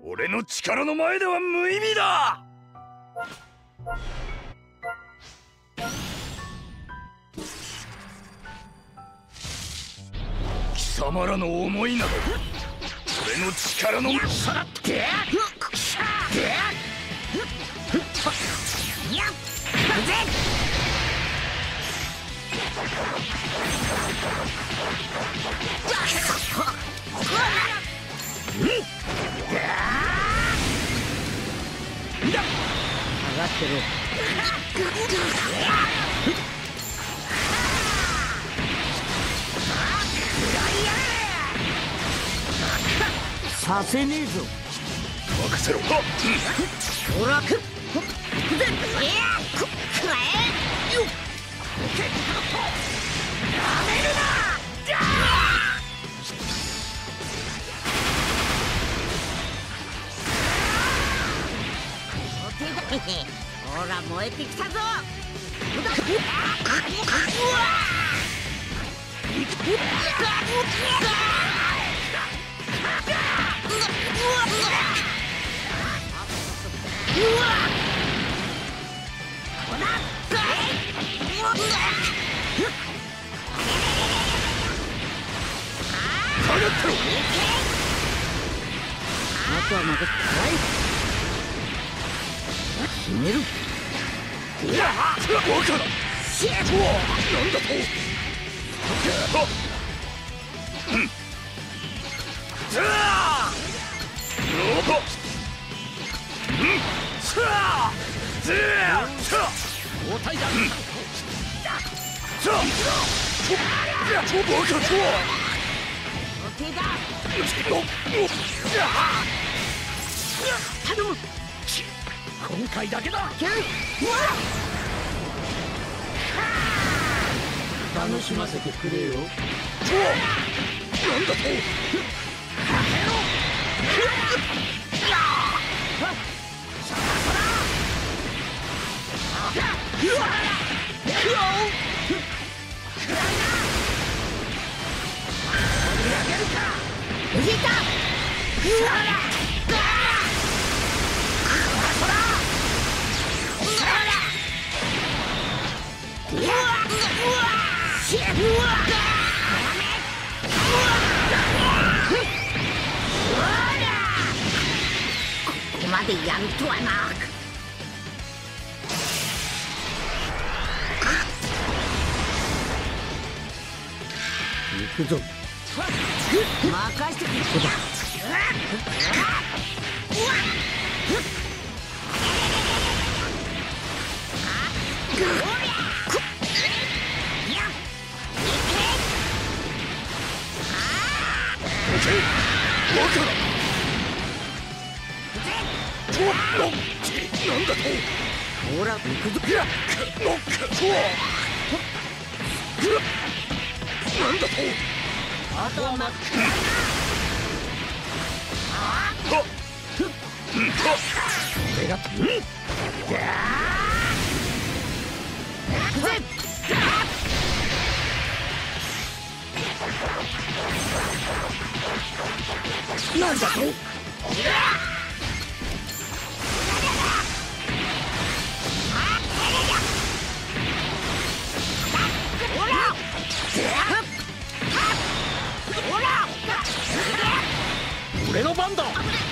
俺の力の前では無意味だ。貴様らの思いなど俺の力のさってやっ上がってる。させねえぞ。 任せろ。 ほらくほら燃えてきたぞ。あとは任せて決める。 バカだ。なんだと。 交代だ。頼む。今回だけだ。楽しませてくれよ。なんだと。ここまでやるとはな。行くぞ。任せてくれ。ここだ。なんだと。ほら行くぞ。なんだと。あとは待って。俺がなんだと。俺の番だ。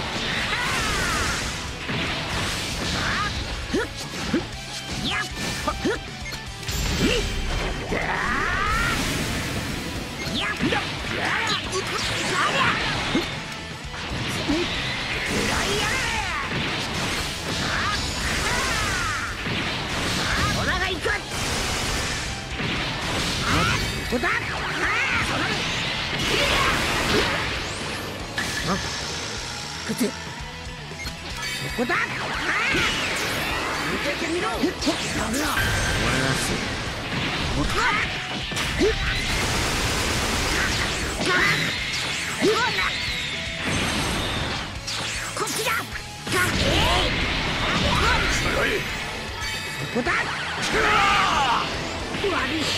こだ。くつ。ここだ。受けてみろ。ダメだ。終わらせ。こっちだ。ここだ。悪い。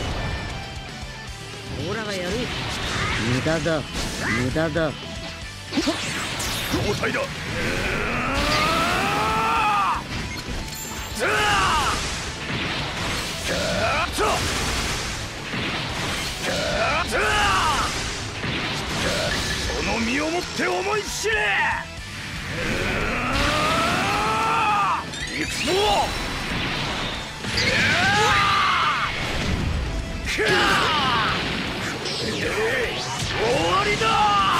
オラがやる。無駄だ無駄だ。 交代だ。その身をもって思い知れ。行くぞ。終わりだ。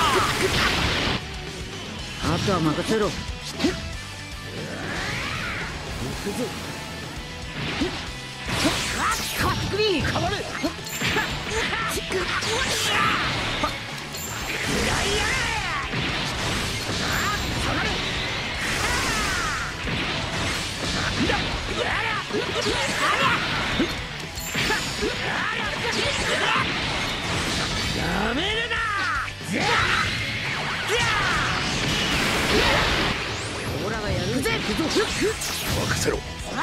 あとは任せろ。行くぞ。変われ。やめるな。オラがやるぜ。 任せろ。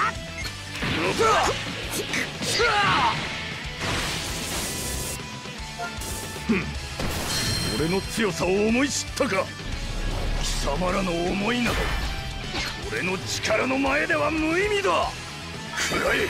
俺の強さを思い知ったか。貴様らの思いなど俺の力の前では無意味だ。くらえ。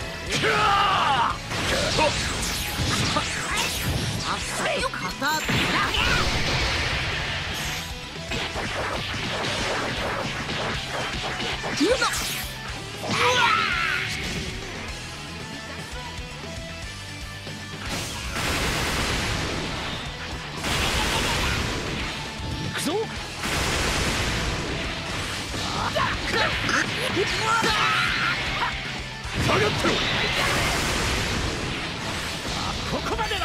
行くぞ。 下がってろ。 ここまでだ。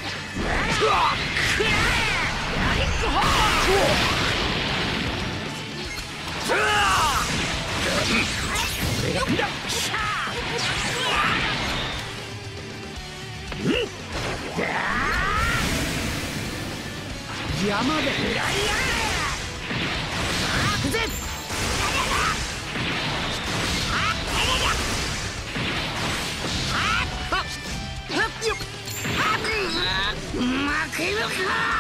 山で負けるか。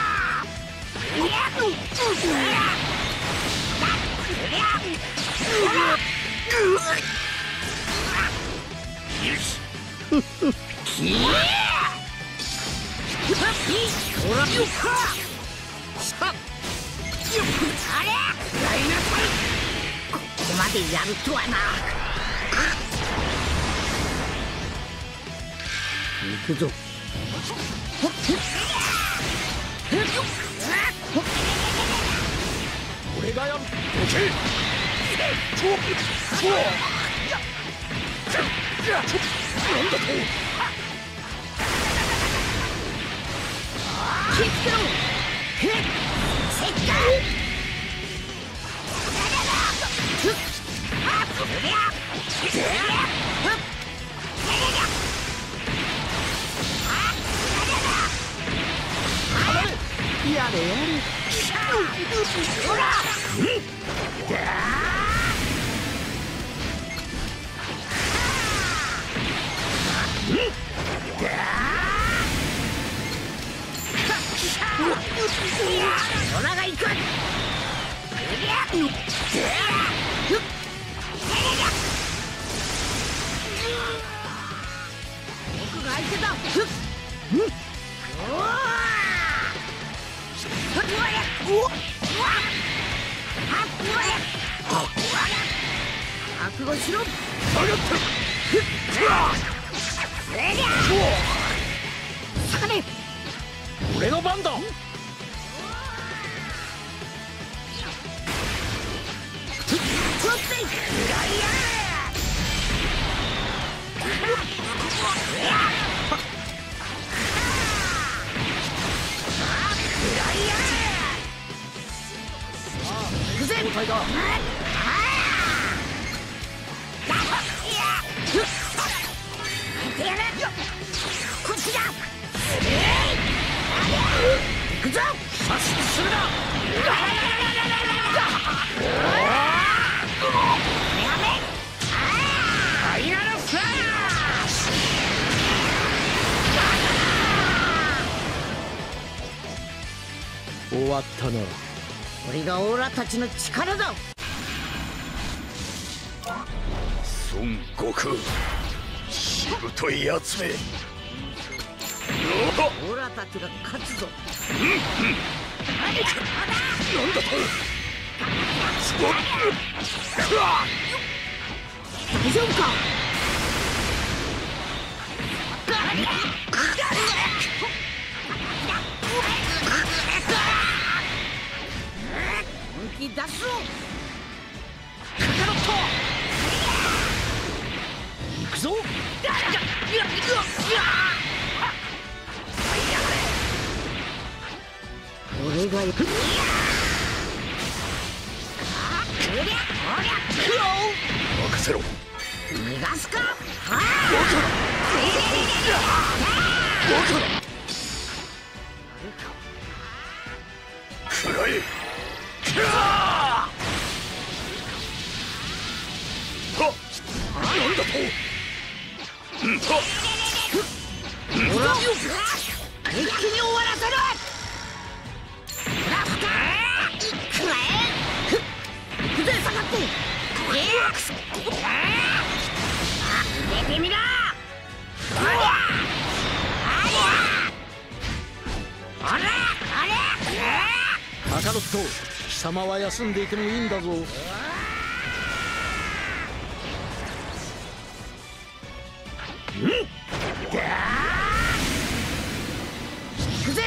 ここまでやるとはな。行くぞ。 俺がやる。どけ。なんだと。 気をつけろ。やれやれ。オラが行く。僕が相手だ。覚悟しろ。 下がって。 魚。 俺の番だ。交代だ。 こっちだ。行くぞ。 差し進めだ。 終わったな。 これがオーラたちの力だ。 孫悟空、しぶといやつめ。 オーラたちが勝つぞ。 なんだと。 大丈夫か。本気出すぞ。カカロット行くぞ。俺が行く。 任せろ。 逃がすか。 くらえ。なんだと。 ほら、一気に終わらせる。行くぜ、下がって。出てみろ。 カカロット、貴様は休んでいてもいいんだぞ。 行くぜ。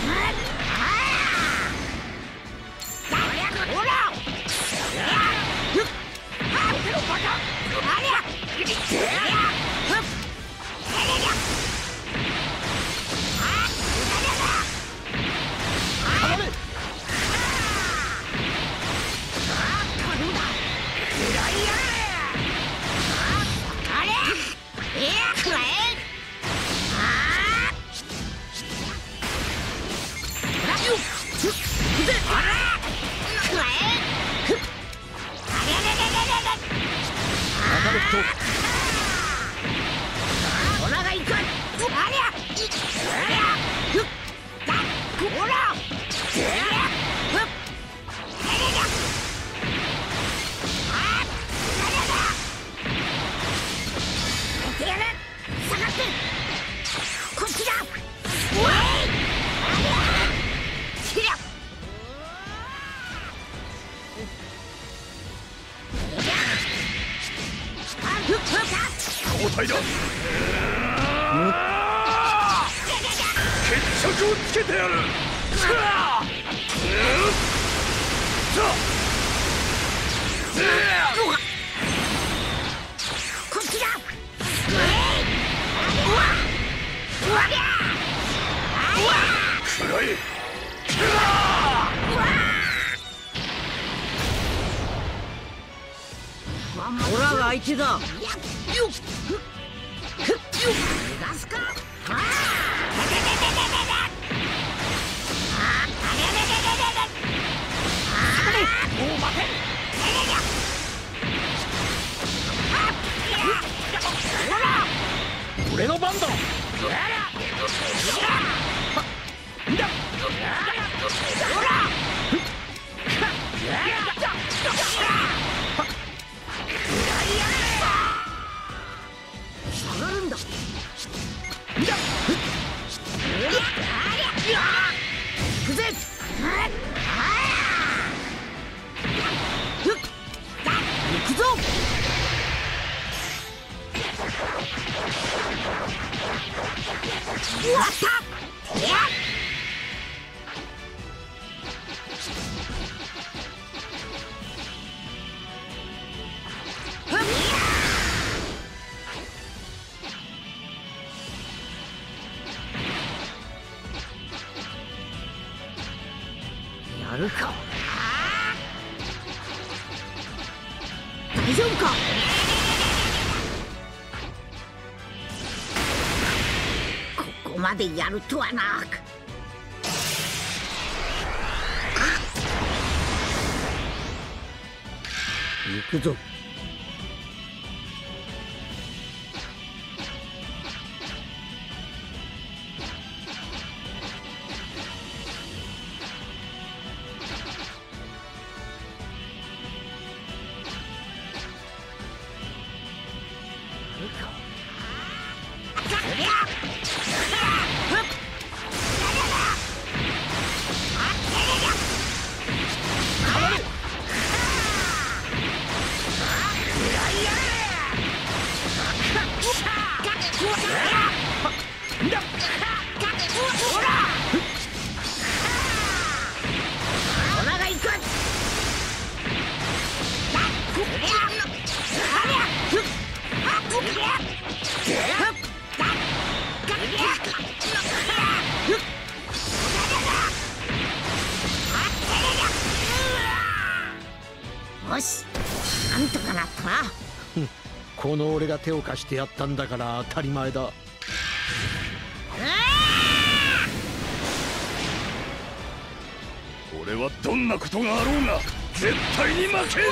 交代だ。決着をつけてやる。 こっちだ。 くらえ。 オラが相手だ。逃がすか。 俺の番だ。 下がるんだ。行くぜ。行くぞ。終わった。やるか。大丈夫か。ここまでやるとはな。行くぞ。 よし、なんとかなったな。 この俺が手を貸してやったんだから当たり前だ。 俺はどんなことがあろうが絶対に負けん。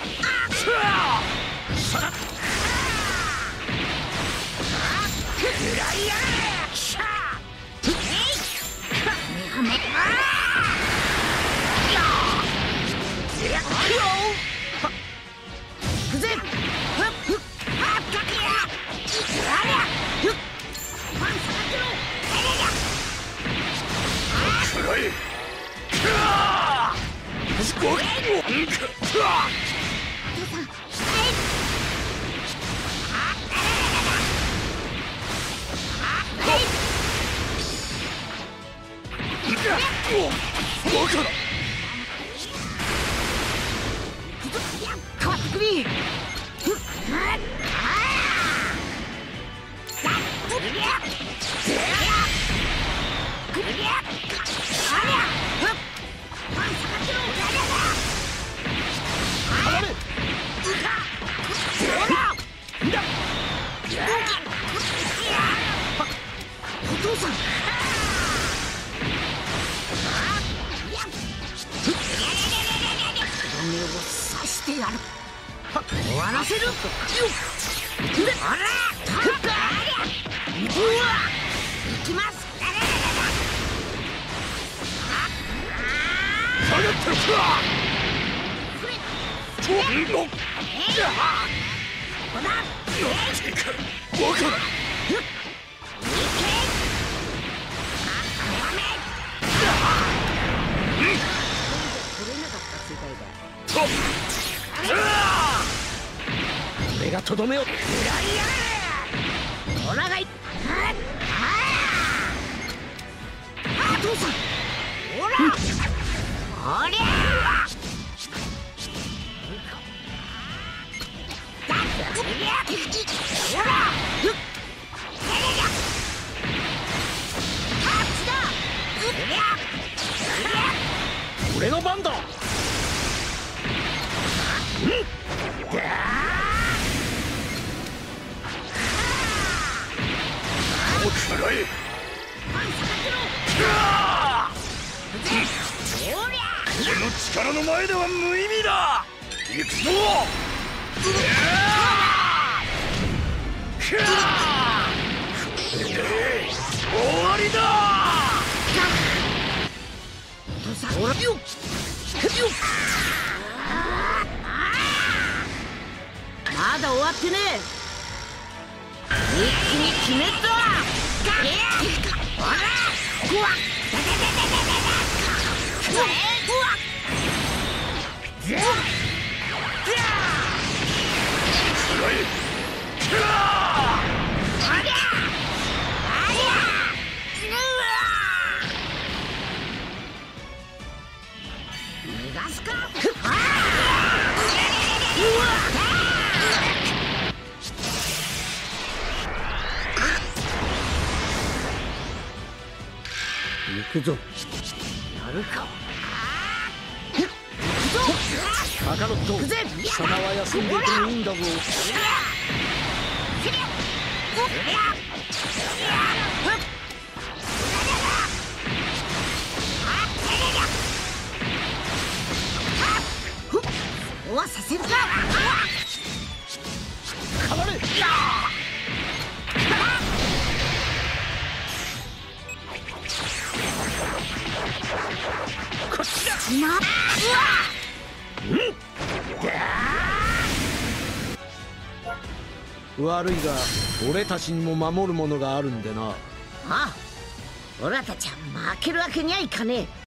終わらせる。あら、行きます。 下がってるか。 俺がとどめを。 おらがい。お父さん。おら。おりゃ。 俺の番だ。 俺の力の前では無意味だ。行くぞ。終わりだ。 まだ終わってねえ。一気に決めた。ほら、うわっ、逃がすか。 行くぞ。 やるか。 カカロット、貴様は休んでいてもいいんだぞ。 終わさせるか。 かまれ。こっちだ。悪いが俺たちにも守るものがあるんでな。 ああ、俺たちは負けるわけにはいかねえ。